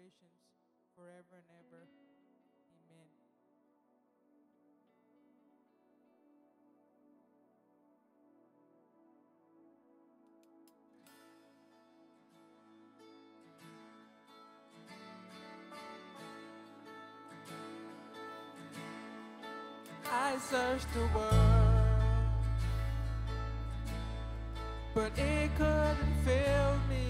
generations, forever and ever. Amen. I searched the world, but it couldn't fill me.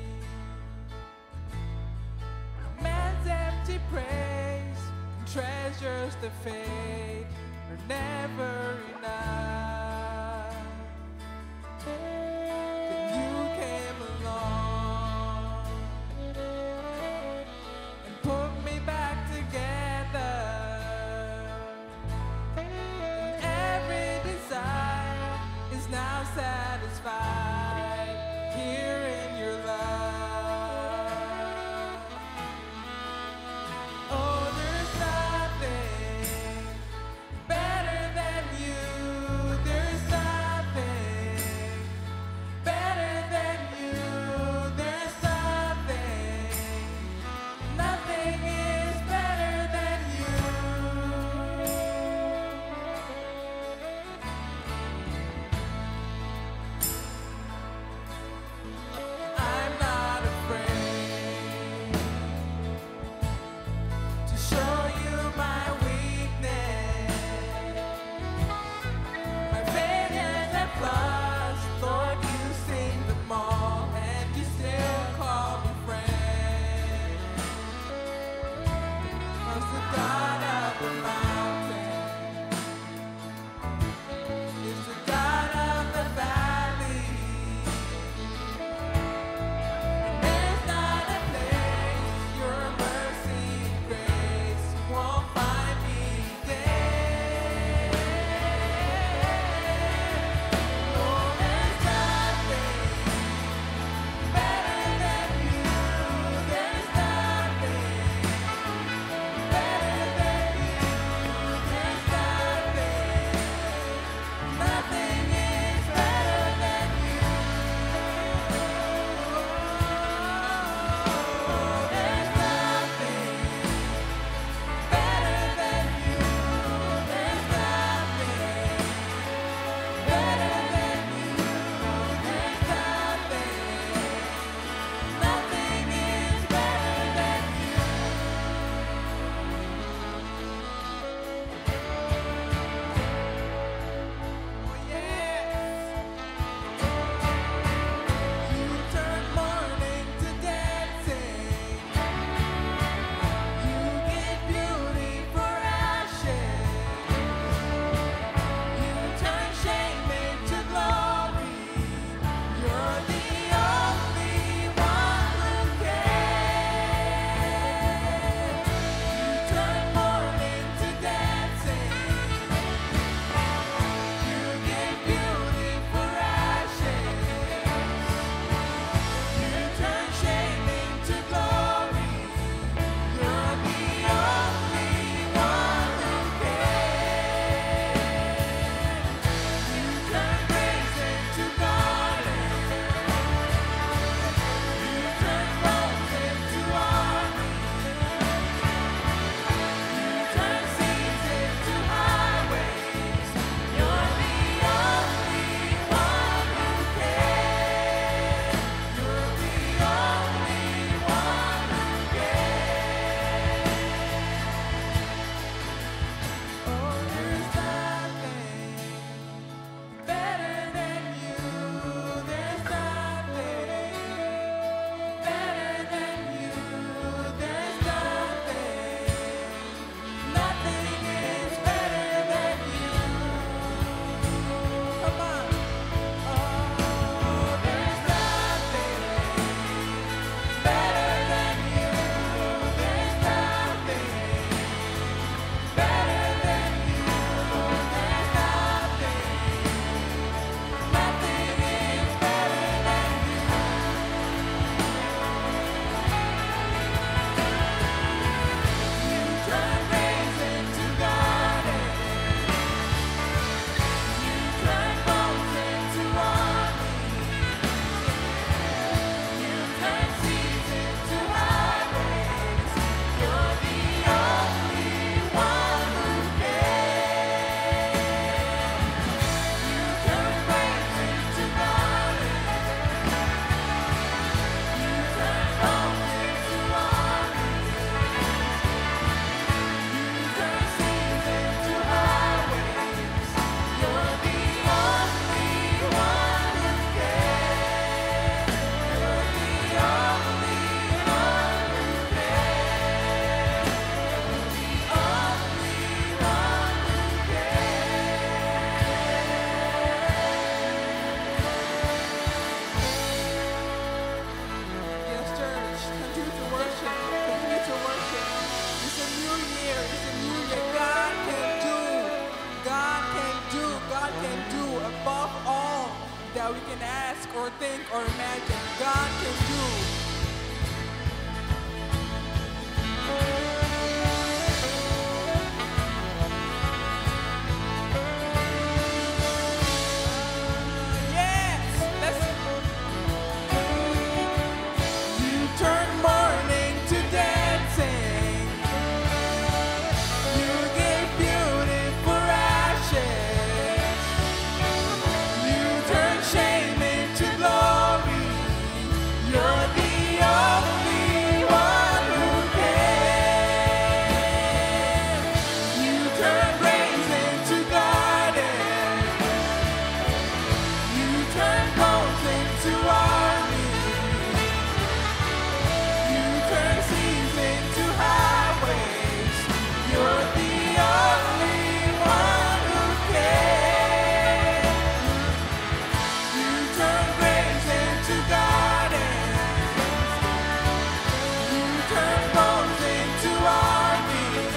Man's empty praise and treasures that fade are never enough. Then you came along and put me back together. Is now satisfied here in your love. Oh, there's nothing better than you. think or imagine, God can do. Yes, you turn mourning to dancing. You give beauty for ashes. You turn shame into glory. You're the only one who can. You turn graves into gardens. You turn bones into armies. You turn seas into highways. You're the only one who can. You turn graves into gardens. You turn bones into armies.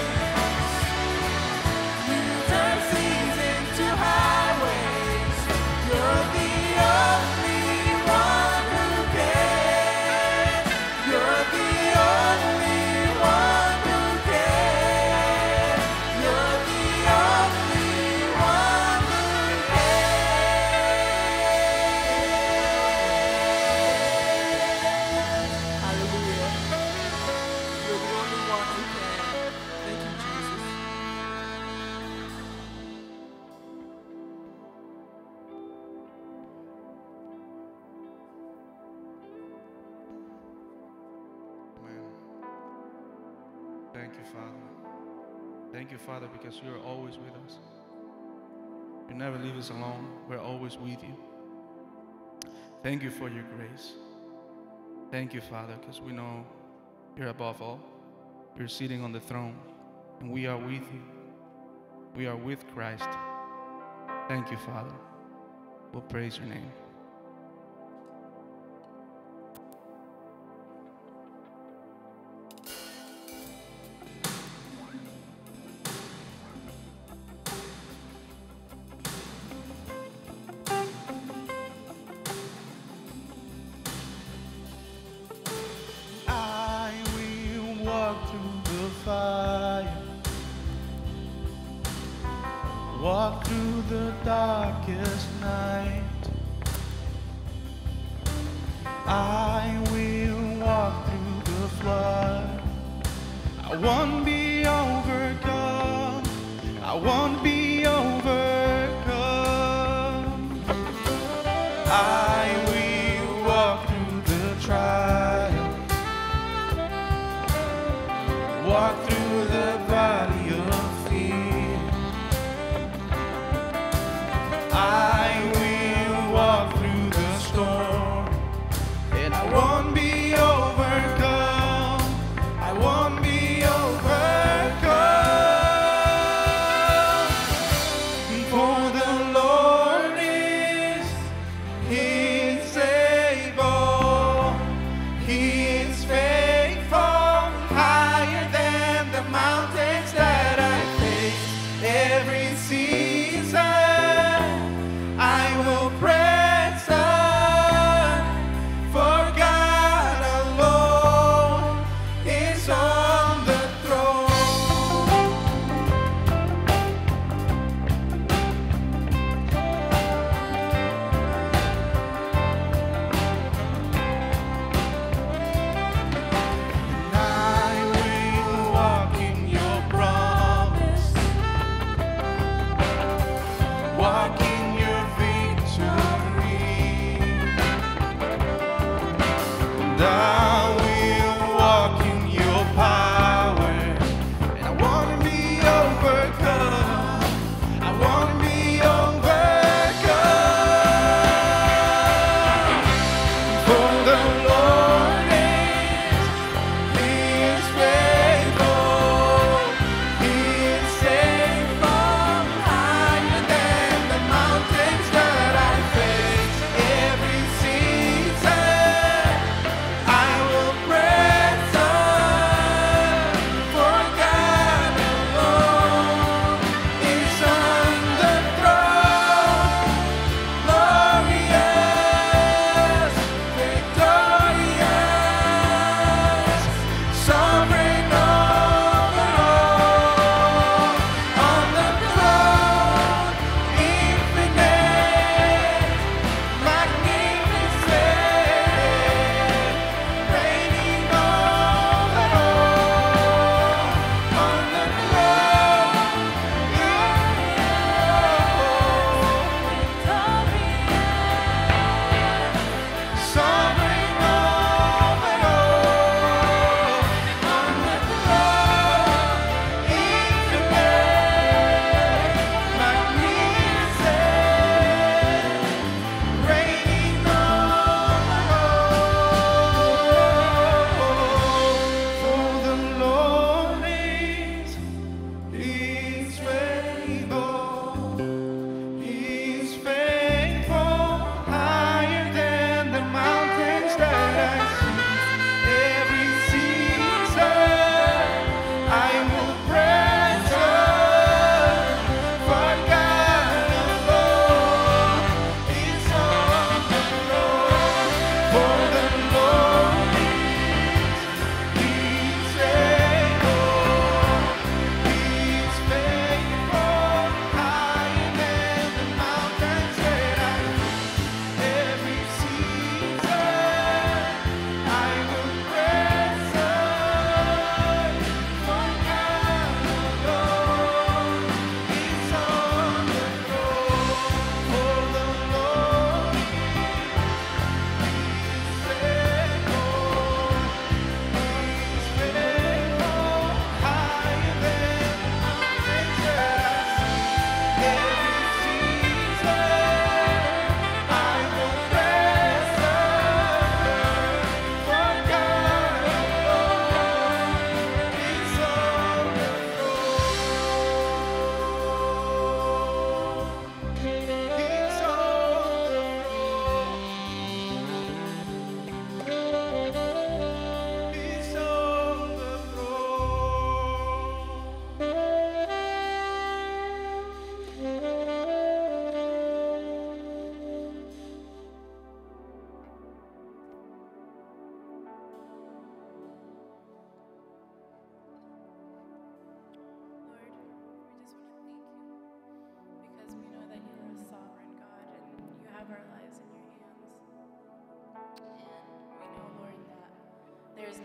You turn seas into highways. You're the only one who can. You're the only one who can. You're the only one who can. Hallelujah. You're the only one who can. Thank you, Jesus. Amen. Thank you, Father. Thank you, Father, because you are always with us. You never leave us alone. We're always with you. Thank you for your grace. Thank you, Father, because we know you're above all. You're sitting on the throne, and we are with you. We are with Christ. Thank you, Father. We'll praise your name. I will walk through the fire, walk through the darkest night. I will walk through the flood. I won't be overcome. I won't be overcome. I will walk through the trial, walk through the valley of fear. I will walk through the storm, and I won't be overcome. I won't be overcome. For the Lord is able. He is faithful, higher than the mountains that I face.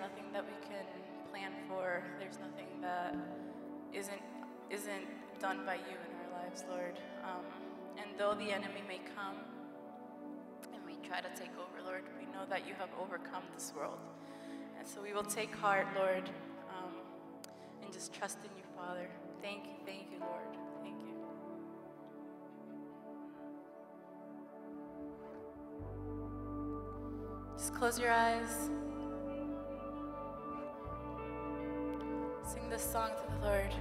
nothing that we can plan for. There's nothing that isn't done by you in our lives, Lord. And though the enemy may come and may try to take over, Lord, we know that you have overcome this world. And so we will take heart, Lord, and just trust in you, Father. Thank you, Lord. Thank you. Just close your eyes. Sing this song to the Lord.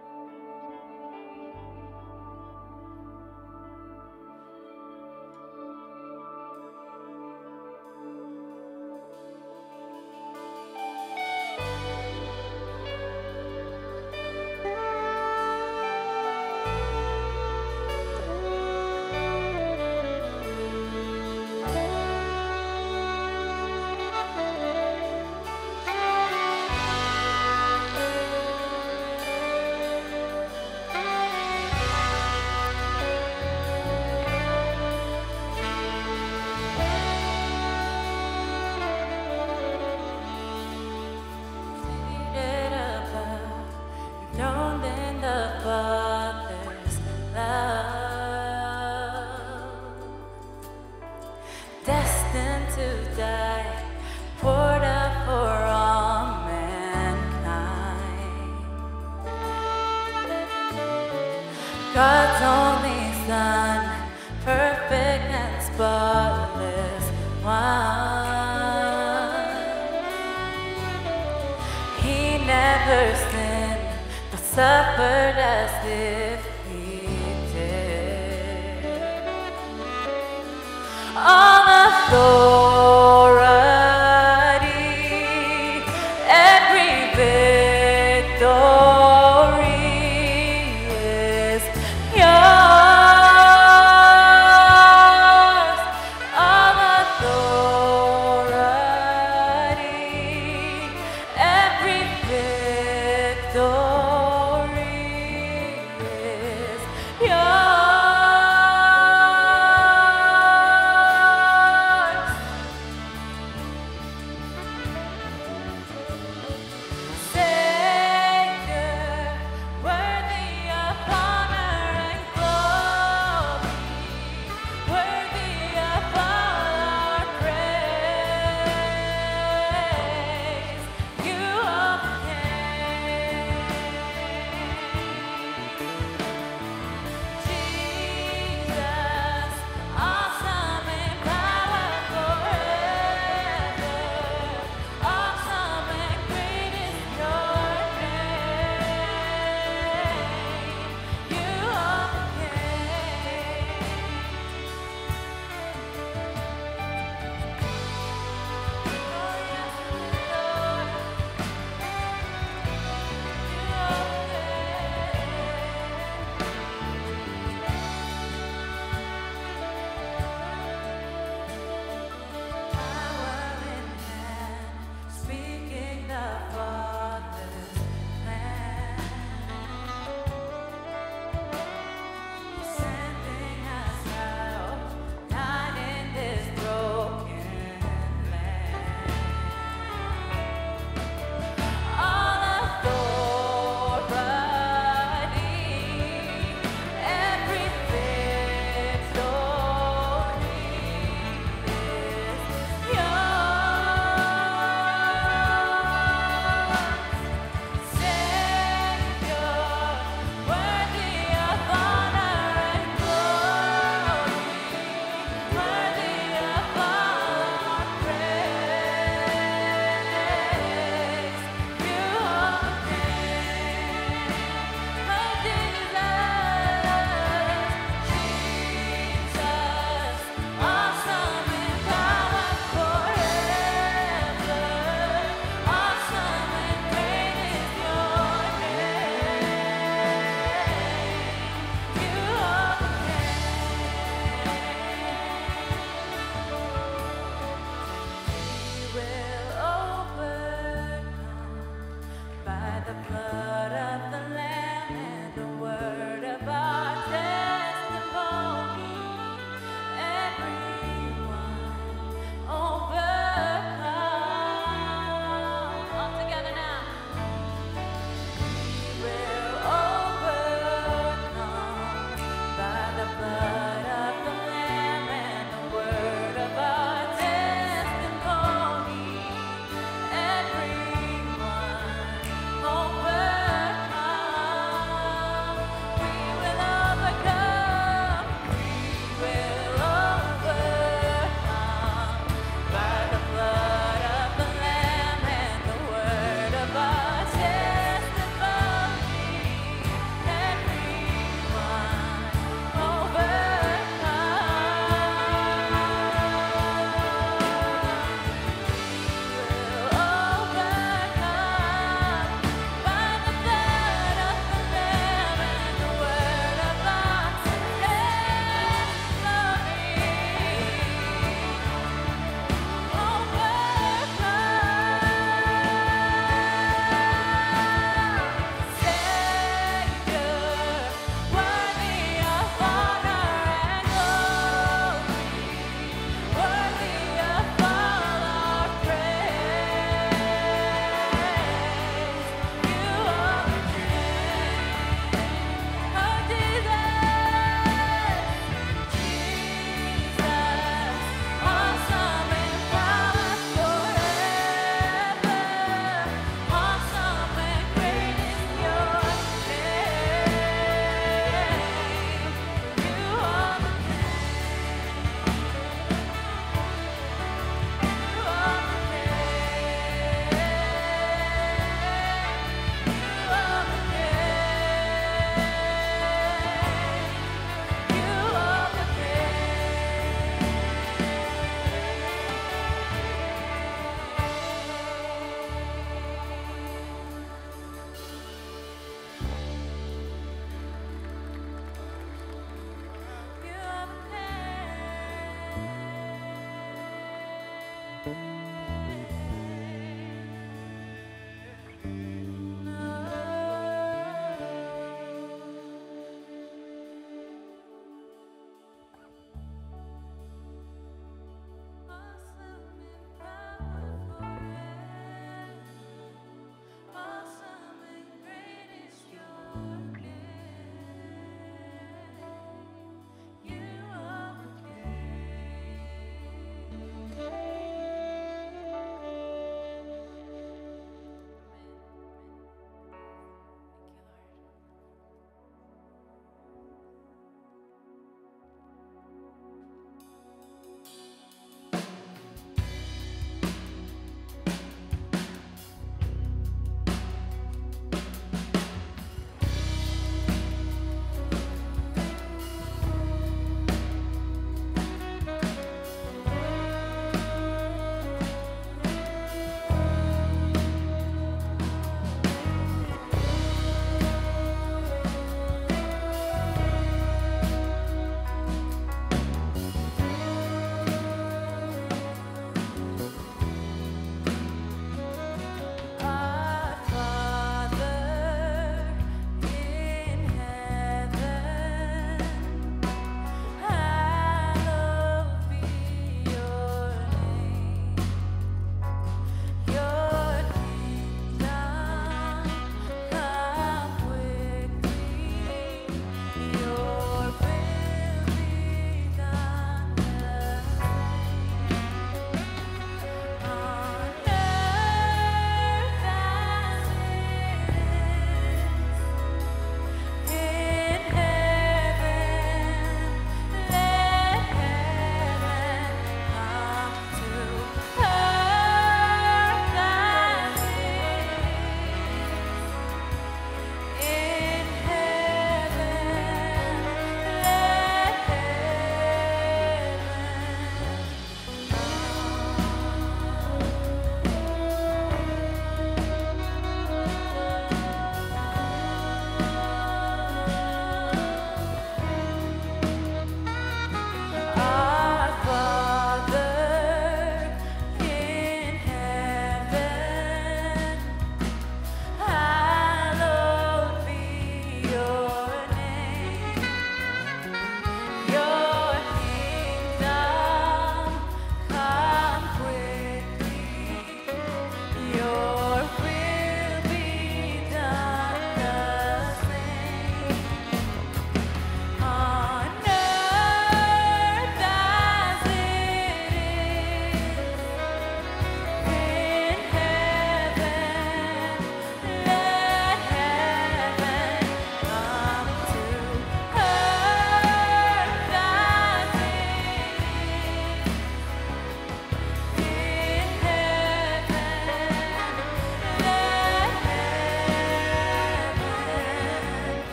God's only Son, perfect and spotless one. He never sinned, but suffered as if he did. All authority, every victory is yours. All authority, every victory is yours.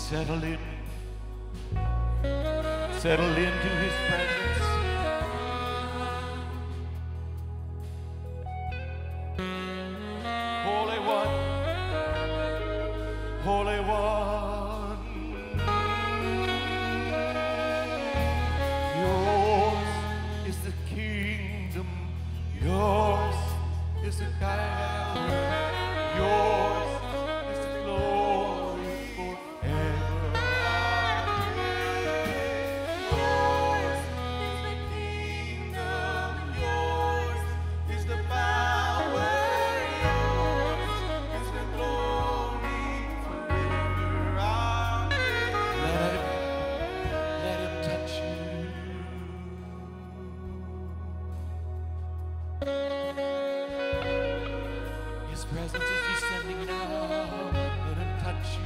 settle in. Settle into his presence. Holy One, Holy One, yours is the kingdom, yours is the power, yours is the glory forever. Yours is the kingdom, yours is the power, yours is the glory forever. Amen. Let him touch you. His presence is descending now. Let him touch you.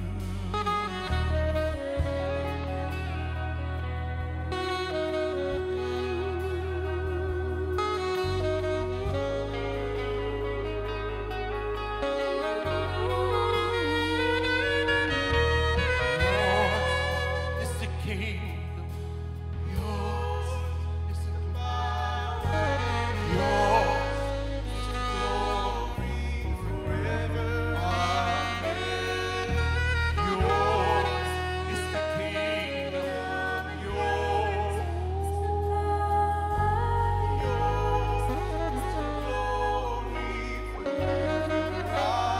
Yours is the kingdom. Yours is the power. Yours is the glory forever. Amen. Yours is the kingdom. Yours is the power. Yours is the glory forever.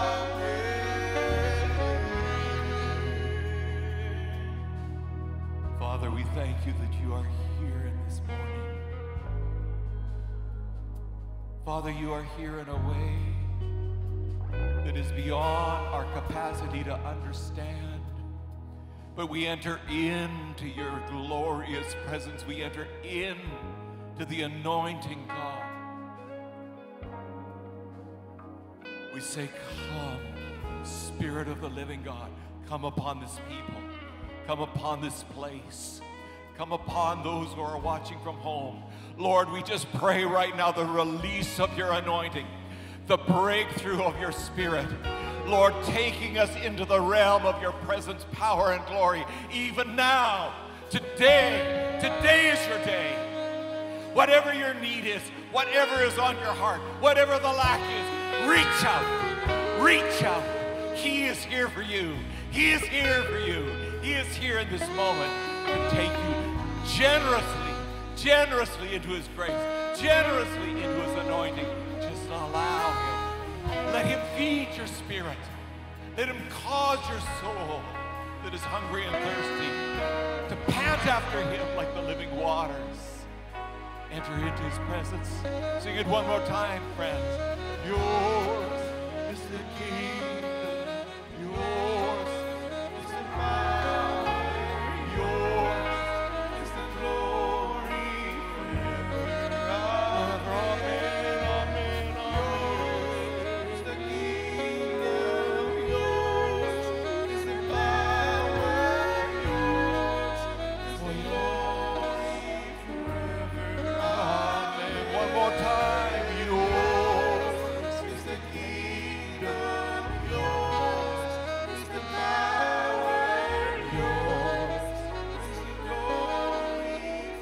Amen. Father, we thank you that you are here in this morning. Father, you are here in a way that is beyond our capacity to understand. But we enter into your glorious presence. We enter into the anointing, God. We say, come, Spirit of the living God, come upon this people. Come upon this place. Come upon those who are watching from home. Lord, we just pray right now the release of your anointing, the breakthrough of your Spirit. Lord, taking us into the realm of your presence, power, and glory. Even now, today is your day. Whatever your need is, whatever is on your heart, whatever the lack is, reach out. Reach out. He is here for you. He is here for you. He is here in this moment to take you generously into his grace, generously into his anointing. Just allow him. Let him feed your spirit. Let him cause your soul that is hungry and thirsty to pant after him like the living waters. Enter into his presence. Sing it one more time, friends. Yours is the kingdom. Yours is the power. Yours is the glory forever. Amen, amen, amen. Yours is the kingdom. Yours is the power. Yours is the glory forever. Amen. One more time. Yours is the kingdom. Yours is the power. Yours is the glory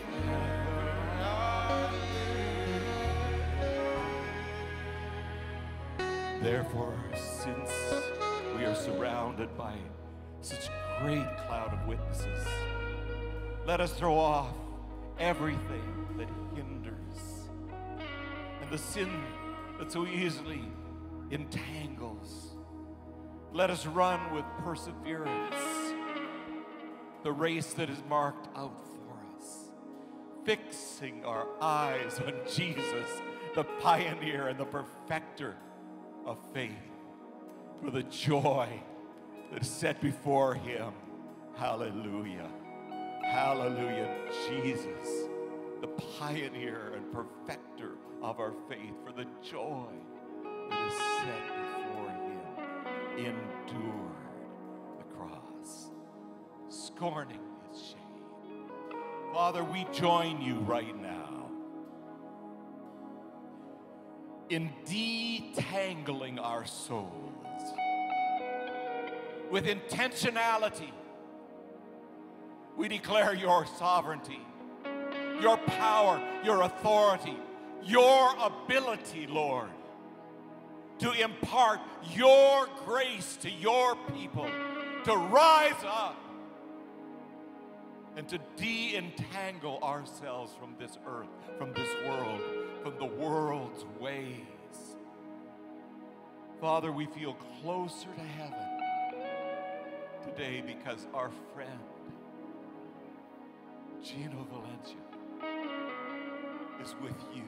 forever. Therefore, since we are surrounded by such a great cloud of witnesses, let us throw off everything that hinders and the sin that so easily entangles. Let us run with perseverance the race that is marked out for us, fixing our eyes on Jesus, the pioneer and the perfecter of faith, for the joy that is set before him. Hallelujah. Hallelujah. Jesus, the pioneer and perfecter of our faith, for the joy that is set before him, endured the cross, scorning his shame. Father, we join you right now in detangling our souls with intentionality We declare your sovereignty, your power, your authority, your ability, Lord, to impart your grace to your people, to rise up and to de-entangle ourselves from this earth, from this world, from the world's ways. Father, we feel closer to heaven today because our friend, Gino Valencia, is with you,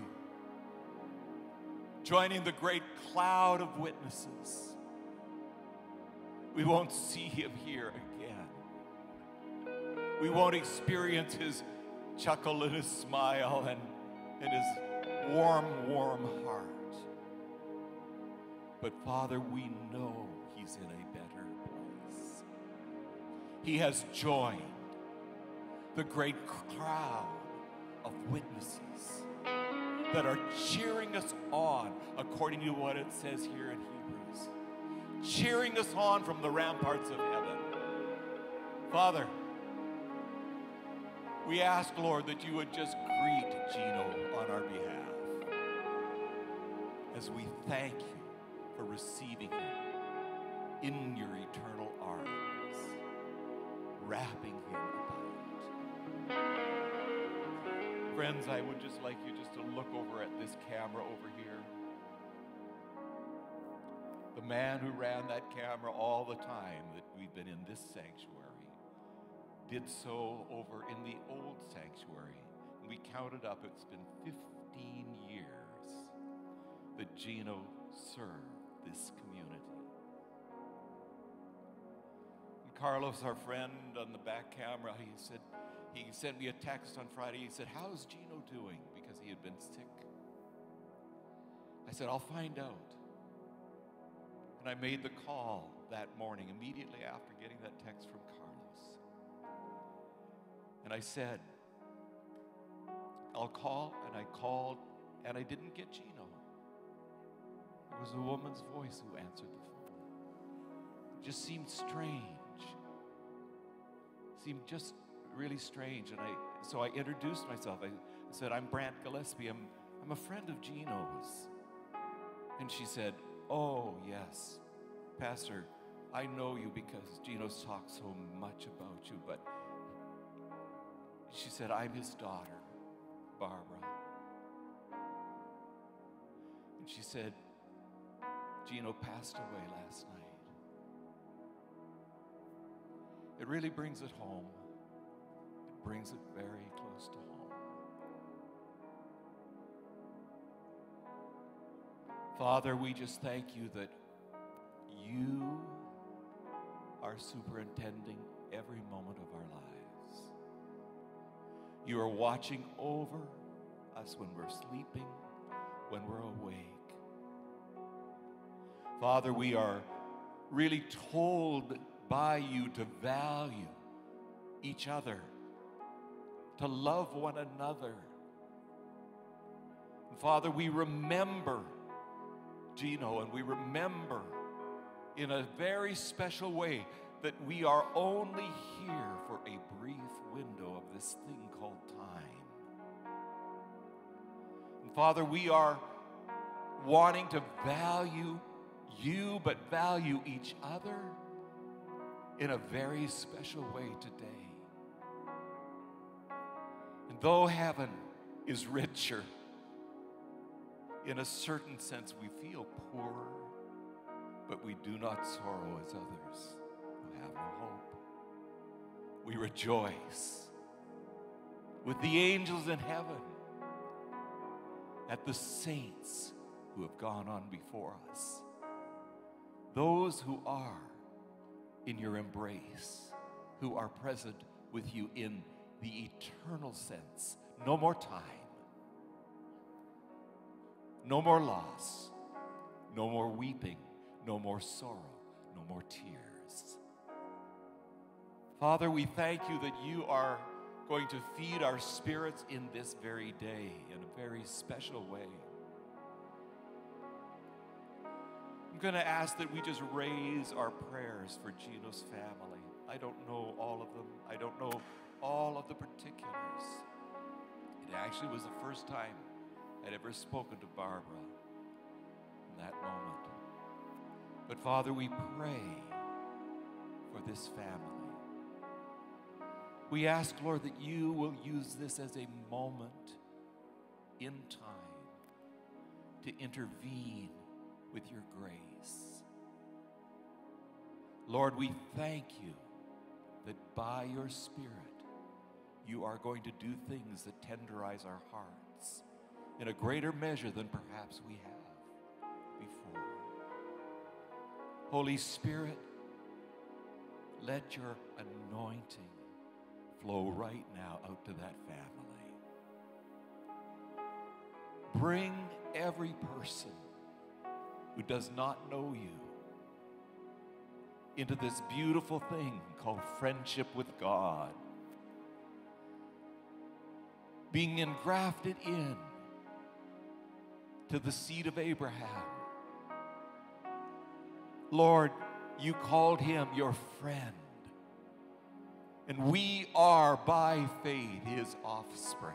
joining the great cloud of witnesses. We won't see him here again. We won't experience his chuckle and his smile and his warm, warm heart. But Father, we know he's in a better place. He has joined the great crowd of witnesses that are cheering us on, according to what it says here in Hebrews. Cheering us on from the ramparts of heaven. Father, we ask, Lord, that you would just greet Gino on our behalf as we thank you for receiving him in your eternal arms, wrapping him about. Friends, I would just like you just to look over at this camera over here. The man who ran that camera all the time that we've been in this sanctuary did so over in the old sanctuary. And we counted up, it's been 15 years that Gino served this community. And Carlos, our friend on the back camera, he sent me a text on Friday. He said, "How's Gino doing?" Because he had been sick. I said, "I'll find out." And I made the call that morning, immediately after getting that text from Carlos. And I said, "I'll call," and I called, and I didn't get Gino. It was a woman's voice who answered the phone. It just seemed strange. Seemed just really strange. And so I introduced myself. I said, "I'm Brant Gillespie. I'm a friend of Gino's." And she said, "Oh, yes, Pastor, I know you because Gino's talked so much about you." But she said, "I'm his daughter, Barbara." And she said, "Gino passed away last night." It really brings it home. It brings it very close to home. Father, we just thank you that you are superintending every moment of our lives. You are watching over us when we're sleeping, when we're awake. Father, we are really told by you to value each other, to love one another. And Father, we remember Gino, and we remember in a very special way that we are only here for a brief window of this thing called time. And Father, we are wanting to value you, but value each other in a very special way today. And though heaven is richer, in a certain sense we feel poorer, but we do not sorrow as others who have no hope. We rejoice with the angels in heaven at the saints who have gone on before us, those who are in your embrace, who are present with you in the eternal sense. No more time, no more loss, no more weeping, no more sorrow, no more tears. Father, we thank you that you are going to feed our spirits in this very day in a very special way. I'm going to ask that we just raise our prayers for Gino's family. I don't know all of them. I don't know all of the particulars. It actually was the first time I'd ever spoken to Barbara in that moment. But Father, we pray for this family. We ask, Lord, that you will use this as a moment in time to intervene with your grace. Lord, we thank you that by your Spirit, you are going to do things that tenderize our hearts in a greater measure than perhaps we have before. Holy Spirit, let your anointing flow right now out to that family. Bring every person who does not know you into this beautiful thing called friendship with God, being engrafted in to the seed of Abraham. Lord, you called him your friend, and we are by faith his offspring.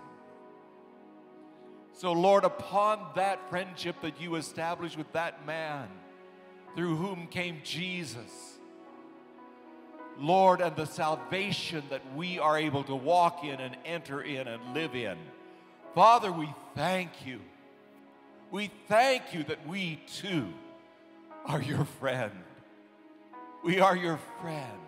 So Lord, upon that friendship that you established with that man, through whom came Jesus, Lord, and the salvation that we are able to walk in and enter in and live in, Father, we thank you. We thank you that we too are your friend. We are your friend.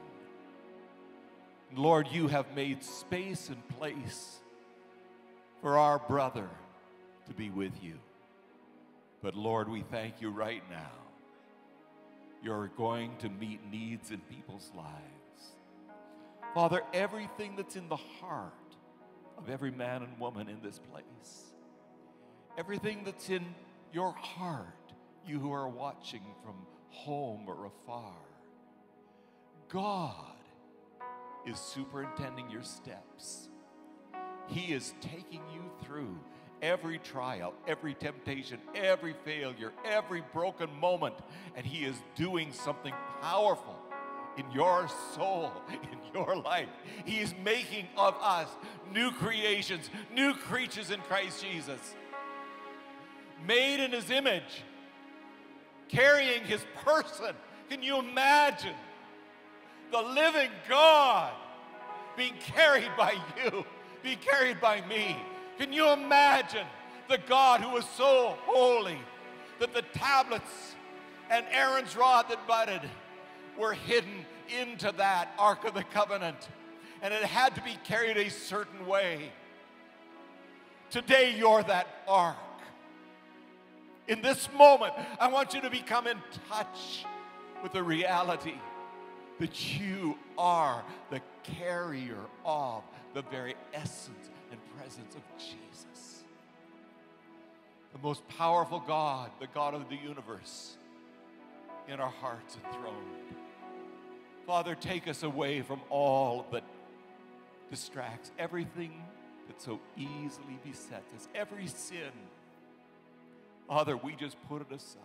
Lord, you have made space and place for our brother to be with you. But Lord, we thank you right now. You're going to meet needs in people's lives. Father, everything that's in the heart of every man and woman in this place, everything that's in your heart, you who are watching from home or afar, God is superintending your steps. He is taking you through every trial, every temptation, every failure, every broken moment, and he is doing something powerful in your soul, in your life. He is making of us new creations, new creatures in Christ Jesus, made in his image, carrying his person. Can you imagine the living God being carried by you, being carried by me? Can you imagine the God who was so holy that the tablets and Aaron's rod that budded were hidden into that Ark of the Covenant, and it had to be carried a certain way? Today, you're that Ark. In this moment, I want you to become in touch with the reality that you are the carrier of the very essence and presence of Jesus. The most powerful God, the God of the universe, in our hearts enthroned. Father, take us away from all that distracts, everything that so easily besets us, every sin. Father, we just put it aside.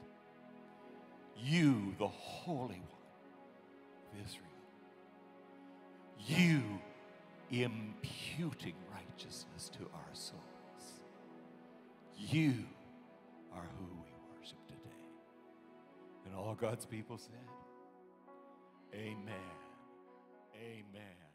You, the Holy One of Israel, you imputing righteousness to our souls. You are who we worship today. And all God's people said, amen. Amen.